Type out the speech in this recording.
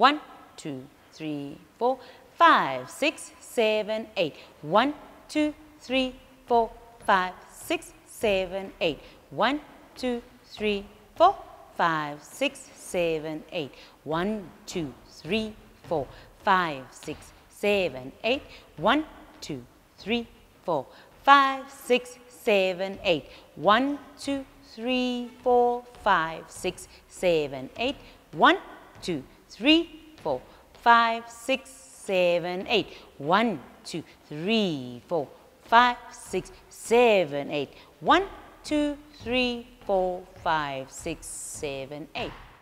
1, 2, 3, 4, 5, 6, 7, 8. 1, 2, 3, 4, 5, 6, 7, 8. 1, 2, 3, 4, 5, 6, 7, 8. 1, 2, 3, 4, 5, 6, 7, 8. 1, 2, 3, 4, 5, 6, 7, 8. 1, 2, 3, 4, 5, 6, 7, 8. 1, 2, 3, 4, 5, 6, 7, 8. 1, 2, 3, 4, 5, 6, 7, 8. 1, 2, 3, 4, 5, 6, 7, 8.